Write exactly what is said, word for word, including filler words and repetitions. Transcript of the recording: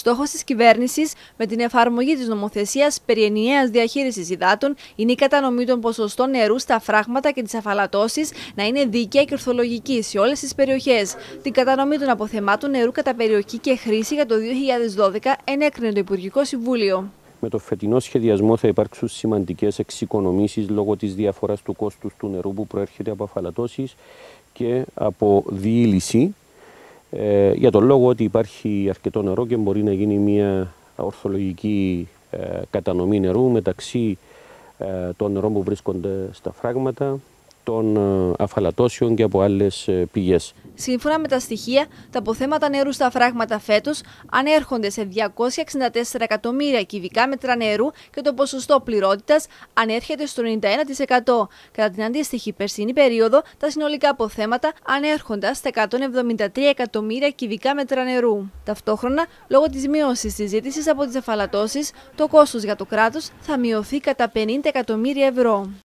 Στόχος της κυβέρνησης με την εφαρμογή της νομοθεσίας περί ενιαίας διαχείρισης υδάτων είναι η κατανομή των ποσοστών νερού στα φράγματα και τις αφαλατώσεις να είναι δίκαια και ορθολογική σε όλες τις περιοχές. Την κατανομή των αποθεμάτων νερού κατά περιοχή και χρήση για το δύο χιλιάδες δώδεκα ενέκρινε το Υπουργικό Συμβούλιο. Με το φετινό σχεδιασμό θα υπάρξουν σημαντικές εξοικονομήσεις λόγω της διαφοράς του κόστους του νερού που προέρχεται από αφαλατώσεις και από διήλυση. Ε, για τον λόγο ότι υπάρχει αρκετό νερό και μπορεί να γίνει μια ορθολογική ε, κατανομή νερού μεταξύ ε, των νερών που βρίσκονται στα φράγματα, των ε, αφαλατώσεων και από άλλες ε, πηγές. Σύμφωνα με τα στοιχεία, τα αποθέματα νερού στα φράγματα φέτος ανέρχονται σε διακόσια εξήντα τέσσερα εκατομμύρια κυβικά μέτρα νερού και το ποσοστό πληρότητας ανέρχεται στο ενενήντα ένα τοις εκατό. Κατά την αντίστοιχη περσινή περίοδο, τα συνολικά αποθέματα ανέρχονταν στα εκατόν εβδομήντα τρία εκατομμύρια κυβικά μέτρα νερού. Ταυτόχρονα, λόγω της μείωσης της ζήτησης από τις αφαλατώσεις, το κόστος για το κράτος θα μειωθεί κατά πενήντα εκατομμύρια ευρώ.